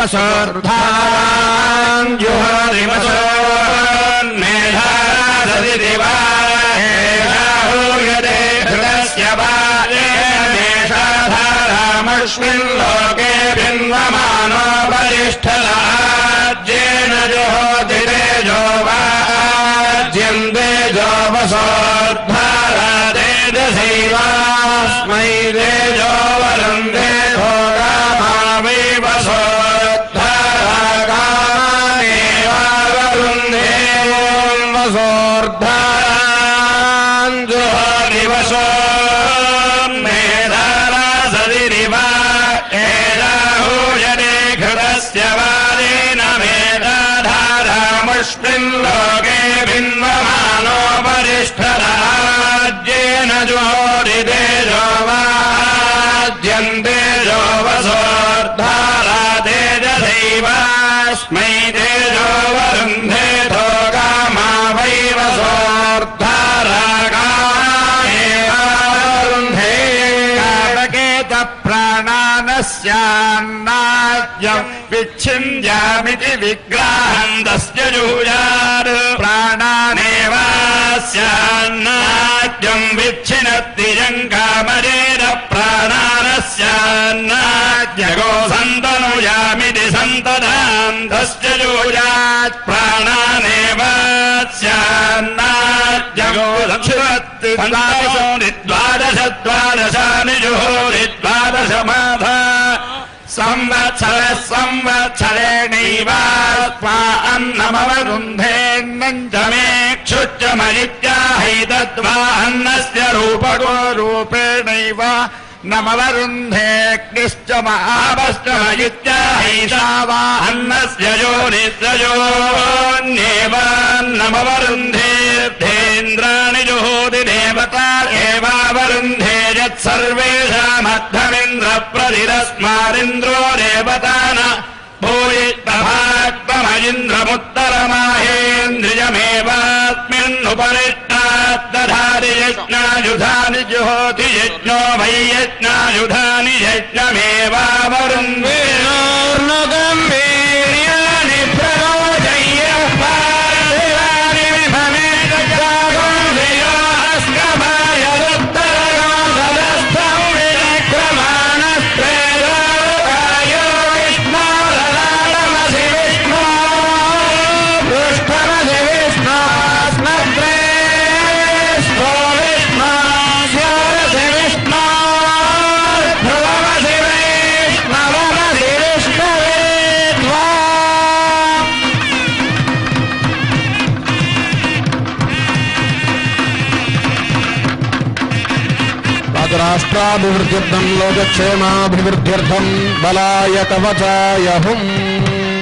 वसोर्धान् जुहोरिमसोन्मेधाददिवा एषाहूयते धृतस्य वाजेनेषाधारामस्मिन् लोके भिन्वमानो वरिष्ठराज्येन जुहोतिरेजो वाज्यन्ते जो वसोर्धारादेजसैवास्मै तेजो वरन्ते लोके भिन्वमानो वरिष्ठराज्येन जोरितेजो वाज्यन्ते जो वसोर्धारातेजसैवास्मै तेजो वरुन्धे गामा वै वसोर्धारागामेवारुन्धे काटकेत प्राणानस्यान्नाद्यम् विच्छिन्द्यामिति विग्राहन्दस्य जूयात् प्राणानेवास्यान्नाद्यम् विच्छिनत्ति जङ्कामरेण प्राणानस्यान्नाद्यगो सन्तनुयामिति सन्तदान्तस्य जूयात् प्राणानेवास्यान्नाद्यगो दक्षिणत्ति द्वादशानि जुहोरि द्वादशमाधा संवत्सरेणैवा अन्नमवरुन्धेन्नञ्चमेक्षुच्चमयित्याहैतद्वा अन्नस्य रूपको रूपेणैव नमवरुन्धेऽग्निश्च महावश्चमयित्याहैषा वा अन्नस्य योनिस्ययोन्येवान्नमवरुन्धेऽर्थेन्द्राणि जुहोति देवता एवावरुन्धे यत्सर्वेषामद्धमिन्द्रप्रतिरस्मारिन्द्रो देवता न भूयित्तभाक्तमजिन्द्रमुत्तरमाहेन्द्रियमेवास्मिन्नुपरिष्टात् यज्ञायुधानि जुहोति यज्ञो वै यज्ञायुधानि यज्ञमेवावरुन्धे राष्ट्राभिवृद्ध्यर्थं लोकक्षेमाभिवृद्ध्यर्थं बलाय कवचाय हुम्